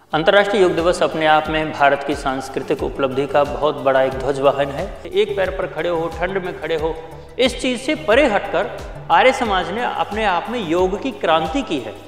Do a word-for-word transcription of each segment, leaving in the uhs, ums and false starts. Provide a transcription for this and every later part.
अंतर्राष्ट्रीय योग दिवस अपने आप में भारत की सांस्कृतिक उपलब्धि का बहुत बड़ा एक ध्वजवाहन है। एक पैर पर खड़े हो, ठंड में खड़े हो, इस चीज से परे हटकर आर्य समाज ने अपने आप में योग की क्रांति की है।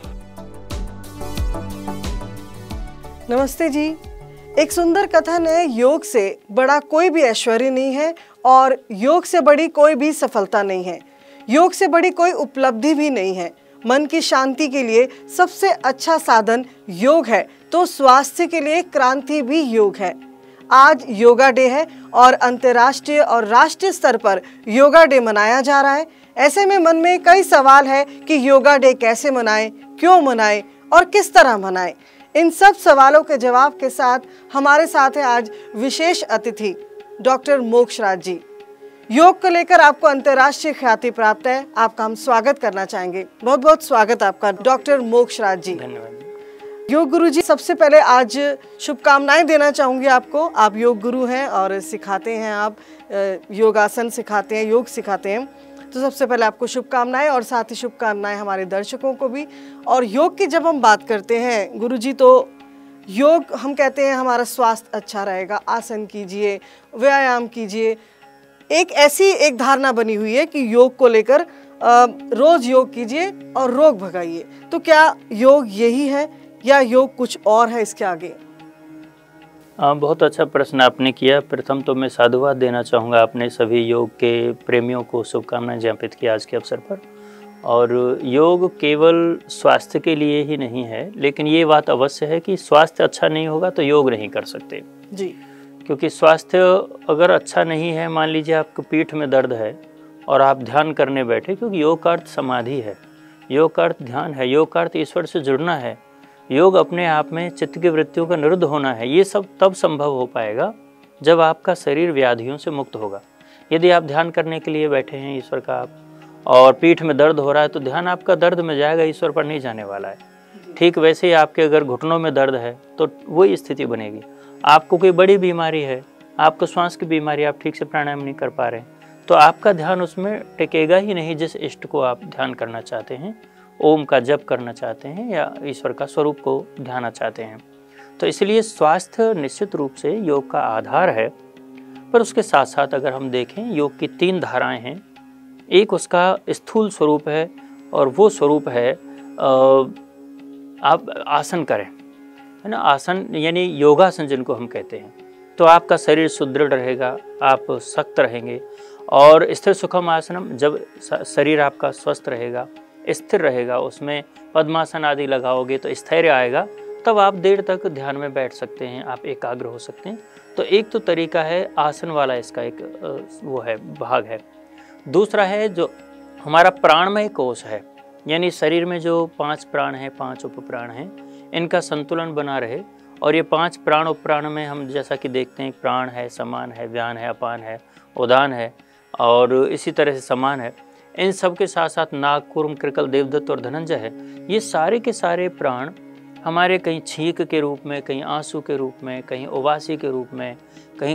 नमस्ते जी। एक सुंदर कथन है, योग से बड़ा कोई भी ऐश्वर्य नहीं है और योग से बड़ी कोई भी सफलता नहीं है, योग से बड़ी कोई उपलब्धि भी नहीं है। मन की शांति के लिए सबसे अच्छा साधन योग है, तो स्वास्थ्य के लिए क्रांति भी योग है। आज योगा डे है और अंतर्राष्ट्रीय और राष्ट्रीय स्तर पर योगा डे मनाया जा रहा है। ऐसे में मन में कई सवाल है कि योगा डे कैसे मनाएं, क्यों मनाएं और किस तरह मनाएं। इन सब सवालों के जवाब के साथ हमारे साथ है आज विशेष अतिथि डॉक्टर मोक्षराज जी। योग को लेकर आपको अंतर्राष्ट्रीय ख्याति प्राप्त है, आपका हम स्वागत करना चाहेंगे। बहुत बहुत स्वागत आपका डॉक्टर मोक्षराज जी। धन्यवाद। योग गुरु जी, सबसे पहले आज शुभकामनाएं देना चाहूँगी आपको। आप योग गुरु हैं और सिखाते हैं, आप योगासन सिखाते हैं, योग सिखाते हैं, तो सबसे पहले आपको शुभकामनाएं और साथ ही शुभकामनाएं हमारे दर्शकों को भी। और योग की जब हम बात करते हैं गुरु जी, तो योग हम कहते हैं हमारा स्वास्थ्य अच्छा रहेगा, आसन कीजिए, व्यायाम कीजिए। एक ऐसी एक धारणा बनी हुई है कि योग को लेकर रोज योग कीजिए और रोग भगाइए। तो क्या योग यही है या योग कुछ और है इसके आगे? आ, बहुत अच्छा प्रश्न आपने किया। प्रथम तो मैं साधुवाद देना चाहूँगा अपने सभी योग के प्रेमियों को, शुभकामनाएं ज्ञापित किया आज के अवसर पर। और योग केवल स्वास्थ्य के लिए ही नहीं है, लेकिन ये बात अवश्य है कि स्वास्थ्य अच्छा नहीं होगा तो योग नहीं कर सकते जी। क्योंकि स्वास्थ्य अगर अच्छा नहीं है, मान लीजिए आपको पीठ में दर्द है और आप ध्यान करने बैठे, क्योंकि योग का अर्थ समाधि है, योग का अर्थ ध्यान है, योग का अर्थ ईश्वर से जुड़ना है, योग अपने आप में चित्त की वृत्तियों का निरुद्ध होना है। ये सब तब संभव हो पाएगा जब आपका शरीर व्याधियों से मुक्त होगा। यदि आप ध्यान करने के लिए बैठे हैं ईश्वर का आप, और पीठ में दर्द हो रहा है, तो ध्यान आपका दर्द में जाएगा, ईश्वर पर नहीं जाने वाला है। ठीक वैसे ही आपके अगर घुटनों में दर्द है तो वही स्थिति बनेगी। आपको कोई बड़ी बीमारी है, आपको श्वास की बीमारी, आप ठीक से प्राणायाम नहीं कर पा रहे, तो आपका ध्यान उसमें टिकेगा ही नहीं जिस इष्ट को आप ध्यान करना चाहते हैं, ओम का जप करना चाहते हैं या ईश्वर का स्वरूप को ध्याना चाहते हैं। तो इसलिए स्वास्थ्य निश्चित रूप से योग का आधार है। पर उसके साथ साथ अगर हम देखें, योग की तीन धाराएं हैं। एक उसका स्थूल स्वरूप है और वो स्वरूप है आप आसन करें, है ना। आसन यानी योगासन जिनको हम कहते हैं, तो आपका शरीर सुदृढ़ रहेगा, आप सख्त रहेंगे। और स्थिर सुखम आसनम, जब शरीर आपका स्वस्थ रहेगा, स्थिर रहेगा, उसमें पद्मासन आदि लगाओगे तो स्थैर्य आएगा, तब आप देर तक ध्यान में बैठ सकते हैं, आप एकाग्र हो सकते हैं। तो एक तो तरीका है आसन वाला, इसका एक वो है भाग है। दूसरा है जो हमारा प्राणमय कोश है, यानी शरीर में जो पांच प्राण हैं, पांच उप प्राण हैं, इनका संतुलन बना रहे। और ये पांच प्राण उप प्राण में हम जैसा कि देखते हैं, प्राण है, समान है, व्यान है, अपान है, उदान है और इसी तरह से समान है। इन सब के साथ साथ नाग, कूर्म, कृकल, देवदत्त और धनंजय है। ये सारे के सारे प्राण हमारे कहीं छींक के रूप में, कहीं आंसू के रूप में, कहीं उबासी के रूप में, कहीं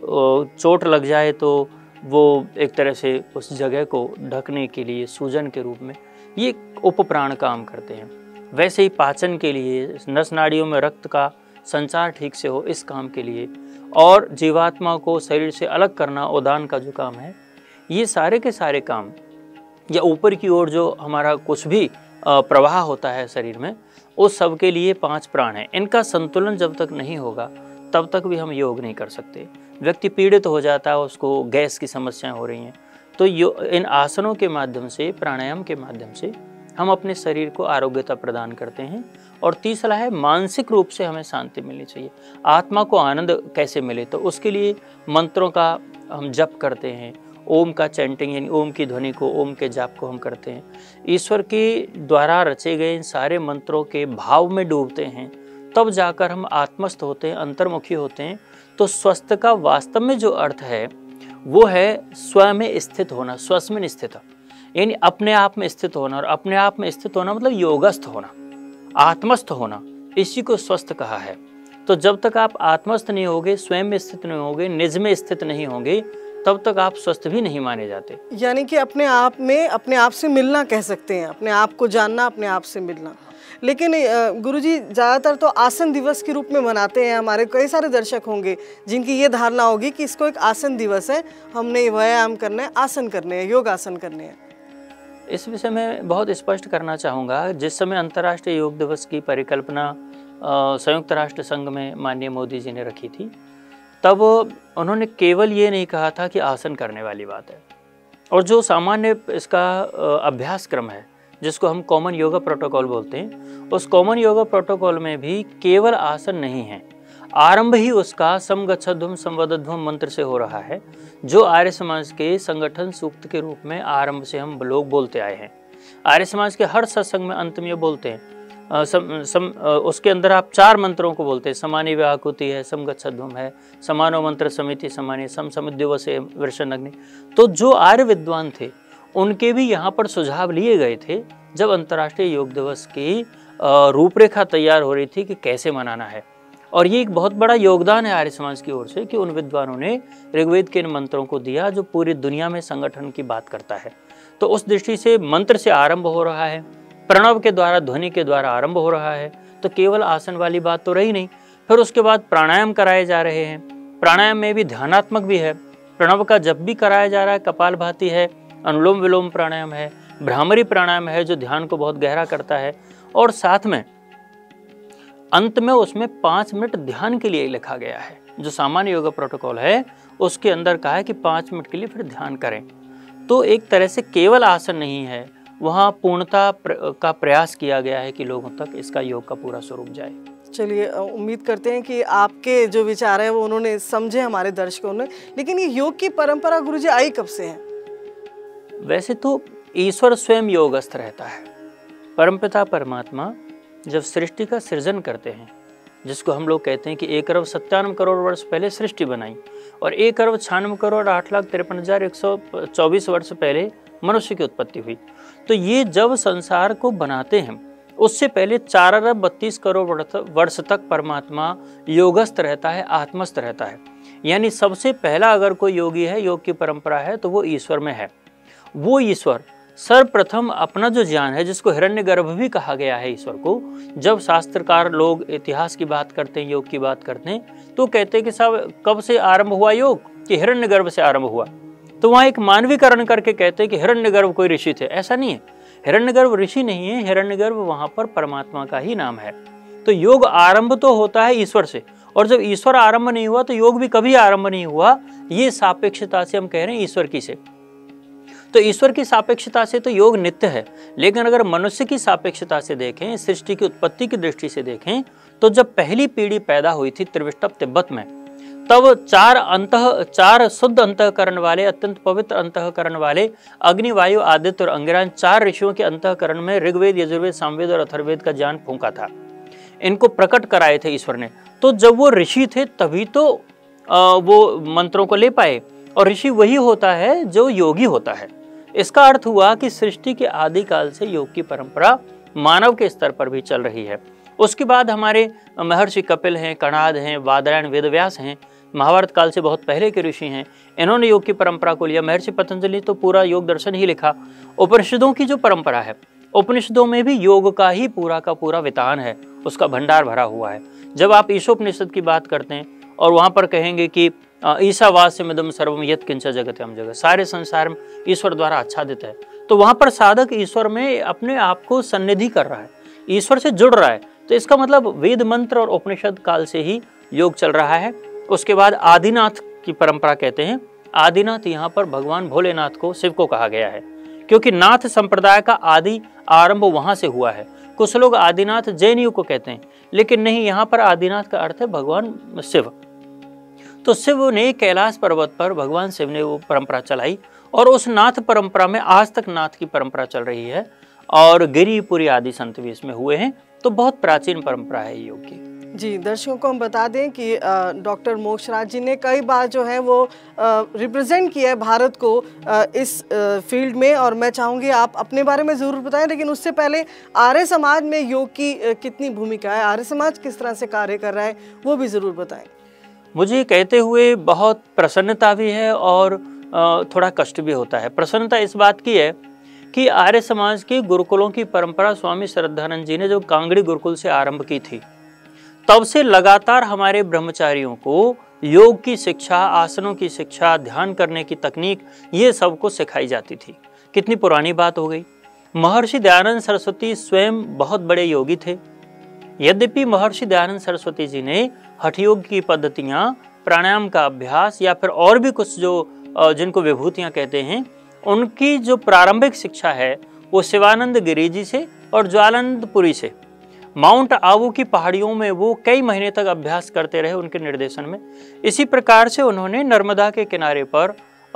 चोट लग जाए तो वो एक तरह से उस जगह को ढकने के लिए सूजन के रूप में ये उपप्राण काम करते हैं। वैसे ही पाचन के लिए, नस नाड़ियों में रक्त का संचार ठीक से हो, इस काम के लिए, और जीवात्मा को शरीर से अलग करना, उदान का जो काम है, ये सारे के सारे काम, या ऊपर की ओर जो हमारा कुछ भी प्रवाह होता है शरीर में, उस सब के लिए पांच प्राण हैं। इनका संतुलन जब तक नहीं होगा तब तक भी हम योग नहीं कर सकते। व्यक्ति पीड़ित हो जाता है, उसको गैस की समस्याएं हो रही हैं, तो इन आसनों के माध्यम से, प्राणायाम के माध्यम से हम अपने शरीर को आरोग्यता प्रदान करते हैं। और तीसरा है मानसिक रूप से हमें शांति मिलनी चाहिए। आत्मा को आनंद कैसे मिले, तो उसके लिए मंत्रों का हम जप करते हैं, ओम का चैंटिंग यानी ओम की ध्वनि को, ओम के जाप को हम करते हैं, ईश्वर के द्वारा रचे गए इन सारे मंत्रों के भाव में डूबते हैं, तब जाकर हम आत्मस्थ होते हैं, अंतर्मुखी होते हैं। तो स्वस्थ का वास्तव में जो अर्थ है वो है स्वयं में स्थित होना, स्वस्मिन स्थित, यानी अपने आप में स्थित होना। और अपने आप में स्थित होना मतलब योगस्थ होना, आत्मस्थ होना, इसी को स्वस्थ कहा है। तो जब तक आप आत्मस्थ नहीं होगे, स्वयं में स्थित नहीं होगे, निज में स्थित नहीं होंगे, तब तक आप स्वस्थ भी नहीं माने जाते। यानी कि अपने आप में अपने आप से मिलना कह सकते हैं, अपने आप को जानना, अपने आप से मिलना। लेकिन गुरुजी ज़्यादातर तो आसन दिवस के रूप में मनाते हैं। हमारे कई सारे दर्शक होंगे जिनकी ये धारणा होगी कि इसको एक आसन दिवस है, हमने व्यायाम करना है, आसन करने हैं, योग आसन करने हैं। इस विषय में बहुत स्पष्ट करना चाहूँगा, जिस समय अंतर्राष्ट्रीय योग दिवस की परिकल्पना संयुक्त राष्ट्र संघ में माननीय मोदी जी ने रखी थी, तब उन्होंने केवल ये नहीं कहा था कि आसन करने वाली बात है, और जो सामान्य इसका अभ्यास क्रम है जिसको हम कॉमन योगा प्रोटोकॉल बोलते हैं, उस कॉमन योगा प्रोटोकॉल में भी केवल आसन नहीं है। आरंभ ही उसका समगच्छध्वम संवदध्वम मंत्र से हो रहा है, जो आर्य समाज के संगठन सूक्त के रूप में आरंभ से हम लोग बोलते आए हैं। आर्य समाज के हर सत्संग में अंत में ये बोलते हैं, आ, सम, सम, आ, उसके अंदर आप चार मंत्रों को बोलते हैं। समानी व्याकुति है, समगच्छध्वम है, समानो मंत्र समिति समानी, सम समिद्योवसे वृषणग्नि। तो जो आर्य विद्वान थे उनके भी यहाँ पर सुझाव लिए गए थे जब अंतर्राष्ट्रीय योग दिवस की रूपरेखा तैयार हो रही थी कि कैसे मनाना है। और ये एक बहुत बड़ा योगदान है आर्य समाज की ओर से कि उन विद्वानों ने ऋग्वेद के इन मंत्रों को दिया जो पूरी दुनिया में संगठन की बात करता है। तो उस दृष्टि से मंत्र से आरंभ हो रहा है, प्रणव के द्वारा, ध्वनि के द्वारा आरंभ हो रहा है, तो केवल आसन वाली बात तो रही नहीं। फिर उसके बाद प्राणायाम कराए जा रहे हैं। प्राणायाम में भी ध्यानात्मक भी है, प्रणव का जप भी कराया जा रहा है, कपालभाति है, अनुलोम विलोम प्राणायाम है, भ्रामरी प्राणायाम है जो ध्यान को बहुत गहरा करता है, और साथ में अंत में उसमें पाँच मिनट ध्यान के लिए लिखा गया है। जो सामान्य योगा प्रोटोकॉल है उसके अंदर कहा है कि पाँच मिनट के लिए फिर ध्यान करें। तो एक तरह से केवल आसन नहीं है, वहाँ पूर्णता प्र, का प्रयास किया गया है कि लोगों तक इसका योग का पूरा स्वरूप जाए। चलिए, उम्मीद करते हैं कि आपके जो विचार हैं वो उन्होंने समझे हमारे दर्शकों ने। लेकिन ये योग की परंपरा गुरुजी आई कब से है? वैसे तो ईश्वर स्वयं योगस्थ रहता है। परमपिता परमात्मा जब सृष्टि का सृजन करते हैं, जिसको हम लोग कहते हैं कि एक अरब सत्तानवे करोड़ वर्ष पहले सृष्टि बनाई, और एक अरब छियानवे करोड़ आठ लाख तिरपन हजार एक सौ चौबीस वर्ष पहले मनुष्य की उत्पत्ति हुई। तो ये जब संसार को बनाते हैं उससे पहले चार अरब बत्तीस करोड़ वर्ष तक परमात्मा योगस्थ रहता है, आत्मस्थ रहता है। यानी सबसे पहला अगर कोई योगी है, योग की परंपरा है, तो वो ईश्वर में है। वो ईश्वर सर्वप्रथम अपना जो ज्ञान है, जिसको हिरण्यगर्भ भी कहा गया है ईश्वर को, जब शास्त्रकार लोग इतिहास की बात करते हैं, योग की बात करते हैं, तो कहते हैं कि साहब कब से आरंभ हुआ योग, कि हिरण्यगर्भ से आरंभ हुआ। तो वहाँ एक मानवीकरण करके कहते हैं कि हिरण्यगर्भ कोई ऋषि थे। ऐसा नहीं है, हिरण्यगर्भ ऋषि नहीं है, हिरण्यगर्भ वहाँ पर परमात्मा का ही नाम है। तो योग आरंभ तो होता है ईश्वर से, और जब ईश्वर आरंभ नहीं हुआ तो योग भी कभी आरंभ नहीं हुआ। ये सापेक्षता से हम कह रहे हैं ईश्वर की से। तो ईश्वर की सापेक्षता से तो योग नित्य है, लेकिन अगर मनुष्य की सापेक्षता से देखें, सृष्टि की उत्पत्ति की दृष्टि से देखें, तो जब पहली पीढ़ी पैदा हुई थी त्रिविष्टप तिब्बत में, तब चार अंतः चार शुद्ध अंतःकरण वाले, अत्यंत पवित्र अंतःकरण वाले अग्नि, वायु, आदित्य और अंगिरान, चार ऋषियों के अंतःकरण में ऋग्वेद, यजुर्वेद, सामवेद और अथर्ववेद का ज्ञान फूंका था। इनको प्रकट कराए थे ईश्वर ने। तो जब वो ऋषि थे तभी तो वो मंत्रों को ले पाए, और ऋषि वही होता है जो योगी होता है। इसका अर्थ हुआ कि सृष्टि के आदिकाल से योग की परंपरा मानव के स्तर पर भी चल रही है। उसके बाद हमारे महर्षि कपिल हैं, कणाद हैं, वादरायण, वेदव्यास हैं, महाभारत काल से बहुत पहले के ऋषि हैं, इन्होंने योग की परंपरा को लिया। महर्षि पतंजलि तो पूरा योग दर्शन ही लिखा। उपनिषदों की जो परंपरा है, उपनिषदों में भी योग का ही पूरा का पूरा वितान है, उसका भंडार भरा हुआ है। जब आप ईशोपनिषद की बात करते हैं और वहाँ पर कहेंगे कि ईशावास्यमिदं सर्वम यत् किंच जगत्यम जगत, सारे संसार में ईश्वर द्वारा आच्छादित है, तो वहाँ पर साधक ईश्वर में अपने आप को सन्निधि कर रहा है, ईश्वर से जुड़ रहा है। तो इसका मतलब वेद मंत्र और उपनिषद काल से ही योग चल रहा है। उसके बाद आदिनाथ की परंपरा कहते हैं। आदिनाथ यहाँ पर भगवान भोलेनाथ को, शिव को कहा गया है, क्योंकि नाथ संप्रदाय का आदि आरंभ वहाँ से हुआ है। कुछ लोग आदिनाथ जैनियों को कहते हैं, लेकिन नहीं, यहाँ पर आदिनाथ का अर्थ है भगवान शिव। तो शिव ने कैलाश पर्वत पर, भगवान शिव ने वो परंपरा चलाई, और उस नाथ परंपरा में आज तक नाथ की परंपरा चल रही है, और गिरिपुरी आदि संत भी इसमें हुए हैं। तो बहुत प्राचीन परंपरा है योग की। जी, दर्शकों को हम बता दें कि डॉक्टर मोक्षराज जी ने कई बार जो है वो रिप्रेजेंट किया है भारत को आ, इस आ, फील्ड में, और मैं चाहूँगी आप अपने बारे में ज़रूर बताएं। लेकिन उससे पहले आर्य समाज में योग की आ, कितनी भूमिका है, आर्य समाज किस तरह से कार्य कर रहा है, वो भी ज़रूर बताएं। मुझे कहते हुए बहुत प्रसन्नता भी है और थोड़ा कष्ट भी होता है। प्रसन्नता इस बात की है कि आर्य समाज के गुरुकुलों की परंपरा स्वामी श्रद्धानंद जी ने जो कांगड़ी गुरुकुल से आरंभ की थी, तब से लगातार हमारे ब्रह्मचारियों को योग की शिक्षा, आसनों की शिक्षा, ध्यान करने की तकनीक, ये सबको सिखाई जाती थी। कितनी पुरानी बात हो गई। महर्षि दयानंद सरस्वती स्वयं बहुत बड़े योगी थे। यद्यपि महर्षि दयानंद सरस्वती जी ने हठ योग की पद्धतियां, प्राणायाम का अभ्यास या फिर और भी कुछ जो जिनको विभूतियां कहते हैं, उनकी जो प्रारंभिक शिक्षा है वो शिवानंद गिरी जी से और ज्वालानंदपुरी से, माउंट आबू की पहाड़ियों में वो कई महीने तक अभ्यास करते रहे उनके निर्देशन में। इसी प्रकार से उन्होंने नर्मदा के किनारे पर,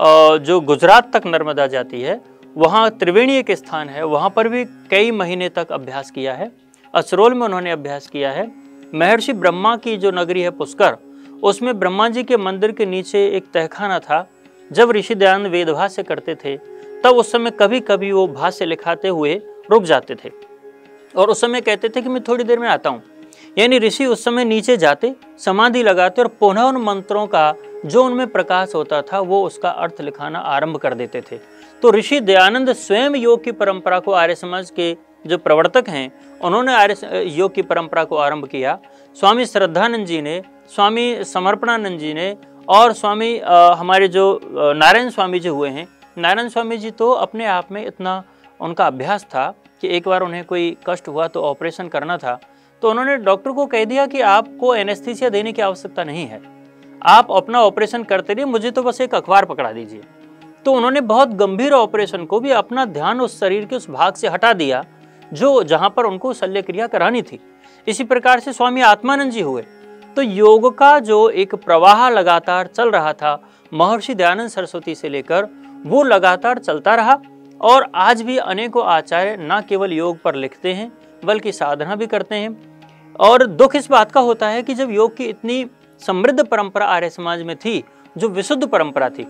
जो गुजरात तक नर्मदा जाती है, वहाँ त्रिवेणी एक स्थान है, वहाँ पर भी कई महीने तक अभ्यास किया है। असरोल में उन्होंने अभ्यास किया है। महर्षि ब्रह्मा की जो नगरी है पुष्कर, उसमें ब्रह्मा जी के मंदिर के नीचे एक तहखाना था। जब ऋषि दयानंद वेद भाष्य करते थे तब उस समय कभी कभी वो भाष्य लिखाते हुए रुक जाते थे और उस समय कहते थे कि मैं थोड़ी देर में आता हूँ। यानी ऋषि उस समय नीचे जाते, समाधि लगाते और पुनः उन मंत्रों का जो उनमें प्रकाश होता था वो उसका अर्थ लिखाना आरंभ कर देते थे। तो ऋषि दयानंद स्वयं योग की परंपरा को, आर्य समाज के जो प्रवर्तक हैं उन्होंने आर्य योग की परंपरा को आरंभ किया। स्वामी श्रद्धानंद जी ने, स्वामी समर्पणानंद जी ने और स्वामी आ, हमारे जो नारायण स्वामी जी हुए हैं, नारायण स्वामी जी तो अपने आप में इतना उनका अभ्यास था कि एक बार उन्हें कोई कष्ट हुआ तो ऑपरेशन करना था, तो उन्होंने डॉक्टर को कह दिया कि आपको एनेस्थीसिया देने की आवश्यकता नहीं है, आप अपना ऑपरेशन करते रहिए, मुझे तो बस एक अखबार पकड़ा दीजिए। तो उन्होंने बहुत गंभीर ऑपरेशन को भी अपना ध्यान उस शरीर के उस भाग से हटा दिया जो जहाँ पर उनको शल्य क्रिया करानी थी। इसी प्रकार से स्वामी आत्मानंद जी हुए। तो योग का जो एक प्रवाह लगातार चल रहा था महर्षि दयानंद सरस्वती से लेकर, वो लगातार चलता रहा और आज भी अनेकों आचार्य न केवल योग पर लिखते हैं बल्कि साधना भी करते हैं। और दुख इस बात का होता है कि जब योग की इतनी समृद्ध परंपरा आर्य समाज में थी, जो विशुद्ध परंपरा थी,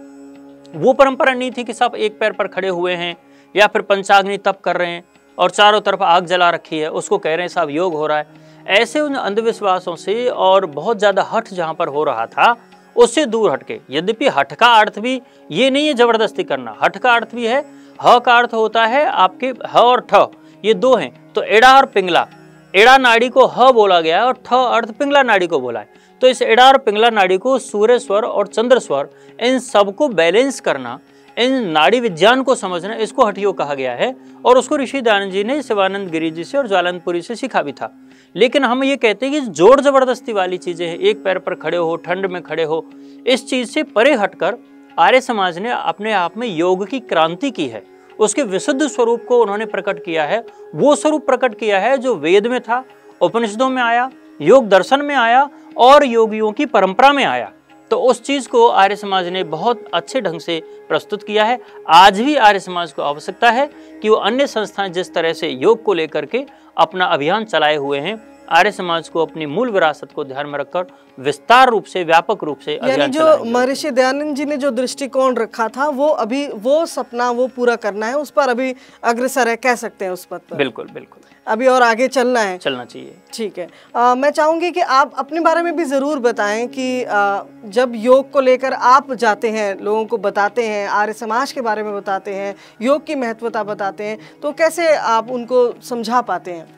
वो परंपरा नहीं थी कि सब एक पैर पर खड़े हुए हैं या फिर पंचाग्नि तप कर रहे हैं और चारों तरफ आग जला रखी है, उसको कह रहे हैं साहब योग हो रहा है। ऐसे उन अंधविश्वासों से और बहुत ज़्यादा हठ जहाँ पर हो रहा था उससे दूर हटके, यद्यपि हठ का अर्थ भी ये नहीं है जबरदस्ती करना, हठ का अर्थ भी है, ह का अर्थ होता है आपके ह और ठ, ये दो हैं, तो एड़ा और पिंगला, एड़ा नाड़ी को ह बोला गया है और ठ अर्थ पिंगला नाड़ी को बोला है। तो इस एड़ा और पिंगला नाड़ी को, सूर्य स्वर और चंद्र स्वर, इन सबको बैलेंस करना, इन नाड़ी विज्ञान को समझना, इसको हठ योग कहा गया है। और उसको ऋषि दयानंद जी ने शिवानंद गिरी जी से और ज्वालानंदपुरी से सीखा भी था। लेकिन हम ये कहते हैं कि जोर जबरदस्ती वाली चीजें हैं, एक पैर पर खड़े हो, ठंड में खड़े हो, इस चीज से परे हटकर आर्य समाज ने अपने आप में योग की क्रांति की है। उसके विशुद्ध स्वरूप को उन्होंने प्रकट किया है। वो स्वरूप प्रकट किया है जो वेद में था, उपनिषदों में आया, योग दर्शन में आया और योगियों की परंपरा में आया। तो उस चीज को आर्य समाज ने बहुत अच्छे ढंग से प्रस्तुत किया है। आज भी आर्य समाज को आवश्यकता है कि वो अन्य संस्थाएं जिस तरह से योग को लेकर के अपना अभियान चलाए हुए हैं, आर्य समाज को अपनी मूल विरासत को ध्यान में रखकर विस्तार रूप से, व्यापक रूप से यानी जो महर्षि दयानंद जी ने जो दृष्टिकोण रखा था वो अभी वो सपना वो पूरा करना है, उस पर अभी अग्रसर है, कह सकते हैं उस पद पर। बिल्कुल बिल्कुल, अभी और आगे चलना है, चलना चाहिए। ठीक है। आ, मैं चाहूंगी कि आप अपने बारे में भी जरूर बताएं कि आ, जब योग को लेकर आप जाते हैं, लोगों को बताते हैं, आर्य समाज के बारे में बताते हैं, योग की महत्वता बताते हैं, तो कैसे आप उनको समझा पाते हैं?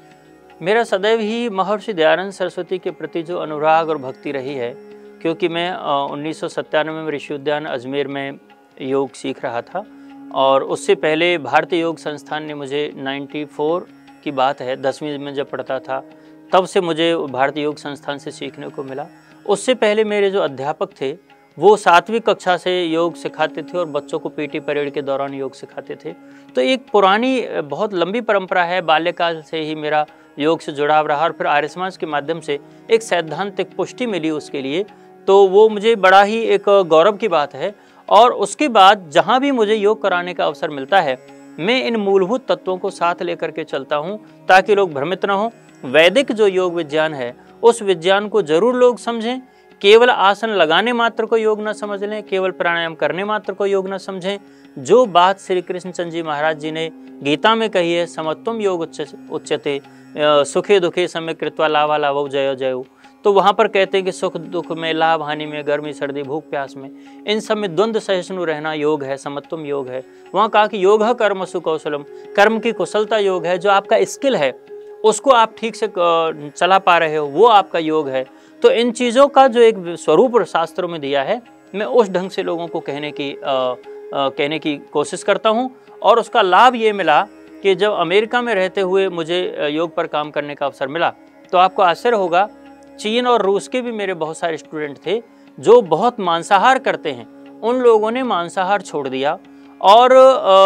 मेरा सदैव ही महर्षि दयानंद सरस्वती के प्रति जो अनुराग और भक्ति रही है, क्योंकि मैं उन्नीस सौ सत्तानवे में ऋषि उद्यान अजमेर में योग सीख रहा था और उससे पहले भारतीय योग संस्थान ने मुझे चौरानवे की बात है, दसवीं में जब पढ़ता था तब से मुझे भारतीय योग संस्थान से सीखने को मिला। उससे पहले मेरे जो अध्यापक थे वो सातवीं कक्षा से योग सिखाते थे और बच्चों को पीटी परेड के दौरान योग सिखाते थे। तो एक पुरानी बहुत लंबी परंपरा है, बाल्यकाल से ही मेरा योग से जुड़ाव रहा और फिर आर्य समाज के माध्यम से एक सैद्धांतिक पुष्टि मिली उसके लिए, तो वो मुझे बड़ा ही एक गौरव की बात है। और उसके बाद जहाँ भी मुझे योग कराने का अवसर मिलता है, मैं इन मूलभूत तत्वों को साथ लेकर के चलता हूँ ताकि लोग भ्रमित न हों। वैदिक जो योग विज्ञान है उस विज्ञान को जरूर लोग समझें, केवल आसन लगाने मात्र को योग न समझ लें, केवल प्राणायाम करने मात्र को योग न समझें। जो बात श्री कृष्णचंद्र जी महाराज जी ने गीता में कही है, समत्वम योग उच्यते सुखे दुखे सम्यक कृत्वा लावा लाभो जयो जयो, तो वहाँ पर कहते हैं कि सुख दुख में, लाभ हानि में, गर्मी सर्दी, भूख प्यास में, इन सब में द्वंद्व सहिष्णु रहना योग है, समत्वम योग है। वहाँ कहा कि योग कर्म सुकौशलम, कर्म की कुशलता योग है, जो आपका स्किल है उसको आप ठीक से चला पा रहे हो वो आपका योग है। तो इन चीज़ों का जो एक स्वरूप शास्त्रों में दिया है, मैं उस ढंग से लोगों को कहने की आ, आ, कहने की कोशिश करता हूँ। और उसका लाभ ये मिला कि जब अमेरिका में रहते हुए मुझे योग पर काम करने का अवसर मिला, तो आपको आश्चर्य होगा, चीन और रूस के भी मेरे बहुत सारे स्टूडेंट थे जो बहुत मांसाहार करते हैं, उन लोगों ने मांसाहार छोड़ दिया। और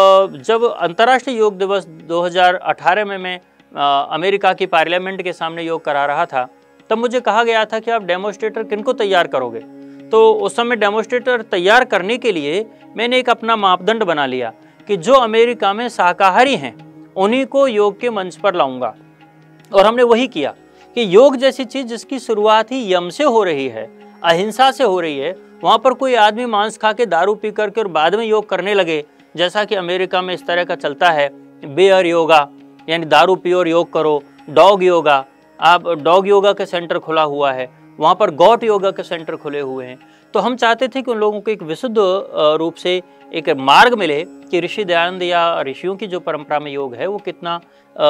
जब अंतर्राष्ट्रीय योग दिवस दो हज़ार अठारह में मैं अमेरिका की पार्लियामेंट के सामने योग करा रहा था, तब मुझे कहा गया था कि आप डेमोस्ट्रेटर किनको तैयार करोगे। तो उस समय डेमोस्ट्रेटर तैयार करने के लिए मैंने एक अपना मापदंड बना लिया कि जो अमेरिका में शाकाहारी हैं उन्हीं को योग के मंच पर लाऊंगा। और हमने वही किया कि योग जैसी चीज़ जिसकी शुरुआत ही यम से हो रही है, अहिंसा से हो रही है, वहाँ पर कोई आदमी मांस खा के दारू पी करके और बाद में योग करने लगे, जैसा कि अमेरिका में इस तरह का चलता है, बेयर योगा यानी दारू पियो और योग करो, डॉग योगा, आप डॉग योगा के सेंटर खुला हुआ है, वहाँ पर गॉट योगा के सेंटर खुले हुए हैं। तो हम चाहते थे कि उन लोगों को एक विशुद्ध रूप से एक मार्ग मिले कि ऋषि दयानंद या ऋषियों की जो परंपरा में योग है वो कितना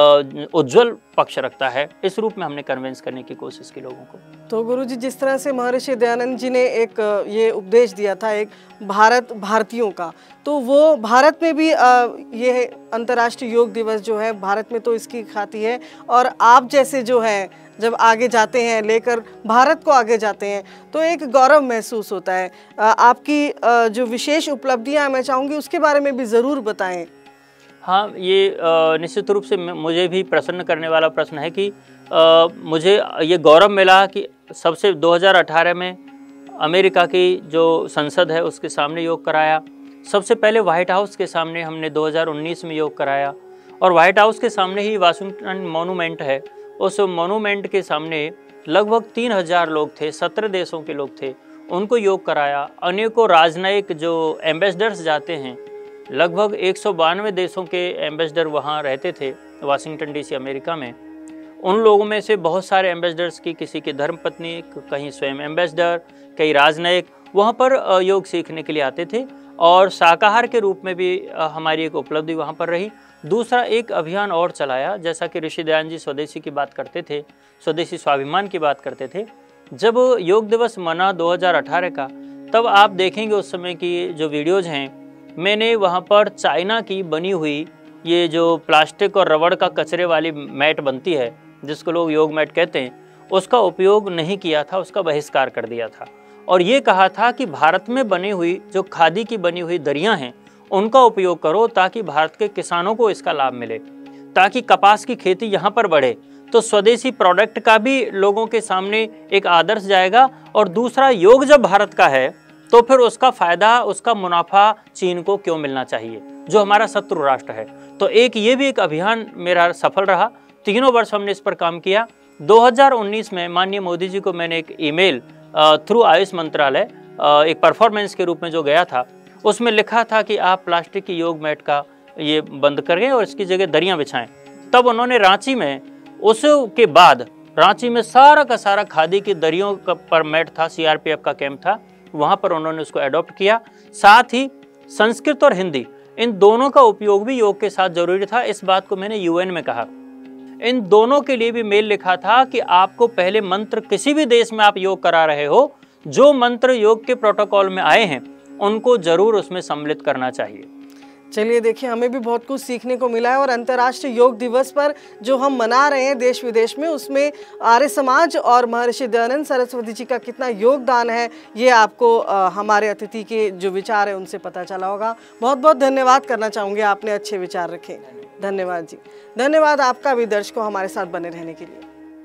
उज्जवल पक्ष रखता है। इस रूप में हमने कन्विंस करने की कोशिश की लोगों को। तो गुरुजी, जिस तरह से महर्षि दयानंद जी ने एक ये उपदेश दिया था एक भारत भारतीयों का, तो वो भारत में भी ये अंतर्राष्ट्रीय योग दिवस जो है भारत में तो इसकी ख्याति है, और आप जैसे जो है जब आगे जाते हैं, लेकर भारत को आगे जाते हैं, तो एक गौरव महसूस होता है। आपकी जो विशेष उपलब्धियां मैं चाहूँगी उसके बारे में भी ज़रूर बताएं। हाँ, ये निश्चित रूप से मुझे भी प्रसन्न करने वाला प्रश्न है कि आ, मुझे ये गौरव मिला कि सबसे दो हज़ार अठारह में अमेरिका की जो संसद है उसके सामने योग कराया। सबसे पहले व्हाइट हाउस के सामने हमने दो हज़ार उन्नीस में योग कराया, और व्हाइट हाउस के सामने ही वाशिंगटन मॉन्यूमेंट है, उस मॉन्यूमेंट के सामने लगभग तीन हज़ार लोग थे, सत्रह देशों के लोग थे, उनको योग कराया। अनेकों राजनयिक जो एम्बेसडर्स जाते हैं, लगभग एक सौ बानवे देशों के एम्बेसडर वहाँ रहते थे वाशिंगटन डीसी अमेरिका में। उन लोगों में से बहुत सारे एम्बेसडर्स की, किसी की धर्मपत्नी, कहीं स्वयं एम्बेसडर, कई राजनयिक वहाँ पर योग सीखने के लिए आते थे, और शाकाहार के रूप में भी हमारी एक उपलब्धि वहाँ पर रही। दूसरा एक अभियान और चलाया, जैसा कि ऋषि दयानंद जी स्वदेशी की बात करते थे, स्वदेशी स्वाभिमान की बात करते थे। जब योग दिवस मना दो हज़ार अठारह का, तब आप देखेंगे उस समय की जो वीडियोज़ हैं, मैंने वहाँ पर चाइना की बनी हुई ये जो प्लास्टिक और रबड़ का कचरे वाली मैट बनती है, जिसको लोग योग मैट कहते हैं, उसका उपयोग नहीं किया था, उसका बहिष्कार कर दिया था। और ये कहा था कि भारत में बनी हुई जो खादी की बनी हुई दरियाँ हैं उनका उपयोग करो, ताकि भारत के किसानों को इसका लाभ मिले, ताकि कपास की खेती यहाँ पर बढ़े। तो स्वदेशी प्रोडक्ट का भी लोगों के सामने एक आदर्श जाएगा। और दूसरा, योग जब भारत का है तो फिर उसका फ़ायदा, उसका मुनाफा चीन को क्यों मिलना चाहिए, जो हमारा शत्रु राष्ट्र है। तो एक ये भी एक अभियान मेरा सफल रहा। तीनों वर्ष हमने इस पर काम किया। दो हज़ार उन्नीस में माननीय मोदी जी को मैंने एक ईमेल थ्रू आयुष मंत्रालय एक परफॉर्मेंस के रूप में जो गया था, उसमें लिखा था कि आप प्लास्टिक की योग मैट का ये बंद करें और इसकी जगह दरियाँ बिछाएं। तब उन्होंने रांची में, उसके बाद रांची में सारा का सारा खादी की दरियों का पर मैट था, सीआरपीएफ का कैंप था, वहाँ पर उन्होंने उसको अडॉप्ट किया। साथ ही संस्कृत और हिंदी, इन दोनों का उपयोग भी योग के साथ जरूरी था। इस बात को मैंने यूएन में कहा। इन दोनों के लिए भी मेल लिखा था कि आपको पहले मंत्र, किसी भी देश में आप योग करा रहे हो, जो मंत्र योग के प्रोटोकॉल में आए हैं उनको जरूर उसमें सम्मिलित करना चाहिए। चलिए, देखिए, हमें भी बहुत कुछ सीखने को मिला है। और अंतर्राष्ट्रीय योग दिवस पर जो हम मना रहे हैं देश विदेश में, उसमें आर्य समाज और महर्षि दयानंद सरस्वती जी का कितना योगदान है, ये आपको आ, हमारे अतिथि के जो विचार है उनसे पता चला होगा। बहुत बहुत धन्यवाद करना चाहूँगी, आपने अच्छे विचार रखे। धन्यवाद जी। धन्यवाद आपका भी दर्शकों हमारे साथ बने रहने के लिए।